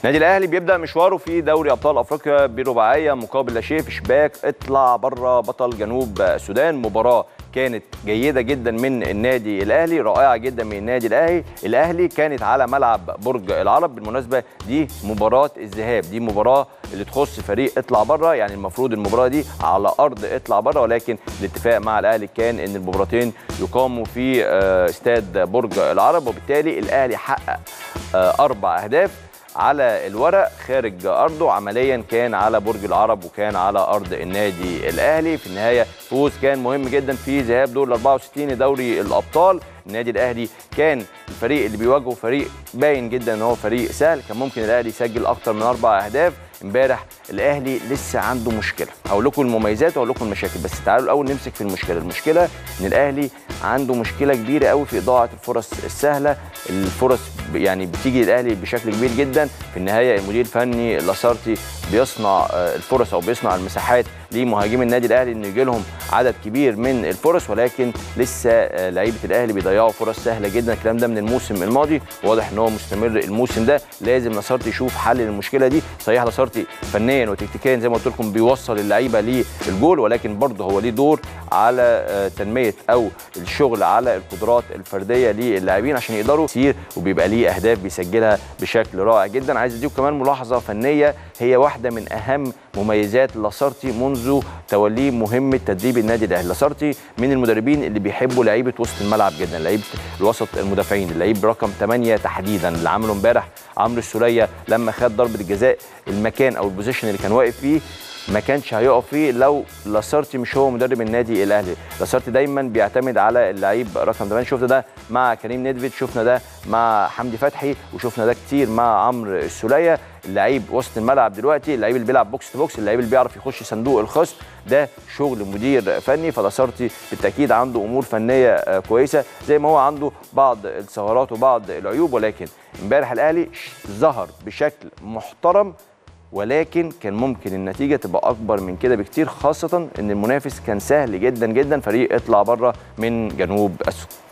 النادي الاهلي بيبدا مشواره في دوري ابطال افريقيا برباعيه مقابل لا شيء في شباك اطلع بره بطل جنوب السودان. مباراه كانت جيده جدا من النادي الاهلي، رائعه جدا من النادي الاهلي. كانت على ملعب برج العرب. بالمناسبه دي مباراه الذهاب، دي مباراه اللي تخص فريق اطلع بره، يعني المفروض المباراه دي على ارض اطلع بره، ولكن الاتفاق مع الاهلي كان ان المباراتين يقاموا في استاد برج العرب، وبالتالي الاهلي حقق 4 أهداف على الورق خارج ارضه، عمليا كان على برج العرب وكان على ارض النادي الاهلي. في النهايه فوز كان مهم جدا في ذهاب دور ال 64 لدوري الابطال. النادي الاهلي كان الفريق اللي بيواجهه فريق باين جدا ان هو فريق سهل، كان ممكن الاهلي يسجل اكتر من 4 أهداف. امبارح الاهلي لسه عنده مشكله، هقول لكم المميزات وهقول لكم المشاكل، بس تعالوا الاول نمسك في المشكله. المشكله ان الاهلي عنده مشكله كبيره قوي في اضاعه الفرص السهله. الفرص يعني بتيجي للاهلي بشكل كبير جدا. في النهايه المدير الفني لاسارتي بيصنع الفرص او بيصنع المساحات لمهاجمي النادي الاهلي انه يجي لهم عدد كبير من الفرص، ولكن لسه لعيبه الاهلي بيضيعوا فرص سهله جدا. الكلام ده من الموسم الماضي، واضح ان هو مستمر الموسم ده. لازم لاسارتي يشوف حل للمشكله دي. صحيح لاسارتي فنيا وتكتيكيا زي ما قلت لكم بيوصل اللعيبه للجول، ولكن برضه هو ليه دور على تنميه او الشغل على القدرات الفرديه للاعبين عشان يقدروا يسير، وبيبقى ليه اهداف بيسجلها بشكل رائع جدا. عايز اديكم كمان ملاحظه فنيه هي واحده من اهم مميزات لاسارتي منذ توليه مهمه تدريب النادي الاهلي. لاسارتي من المدربين اللي بيحبوا لعيبه وسط الملعب جدا، لعيبه الوسط المدافعين، اللعيب رقم 8 تحديدا اللي عمله امبارح عمرو السوليه لما خد ضربه الجزاء. المكان او البوزيشن اللي كان واقف فيه ما كانش هيقف فيه لو لاسارتي مش هو مدرب النادي الاهلي. لاسارتي دايما بيعتمد على اللعيب رقم 8. شفنا ده مع كريم نيدفيد، شفنا ده مع حمدي فتحي، وشفنا ده كتير مع عمرو السوليه. اللعيب وسط الملعب دلوقتي، اللعيب اللي بيلعب بوكس تو بوكس، اللعيب اللي بيعرف يخش صندوق الخصم، ده شغل مدير فني. فلاسارتي بالتاكيد عنده امور فنيه كويسه زي ما هو عنده بعض الثغرات وبعض العيوب، ولكن امبارح الاهلي ظهر بشكل محترم، ولكن كان ممكن النتيجه تبقى اكبر من كده بكتير، خاصه ان المنافس كان سهل جدا جدا، فريق اطلع بره من جنوب السودان.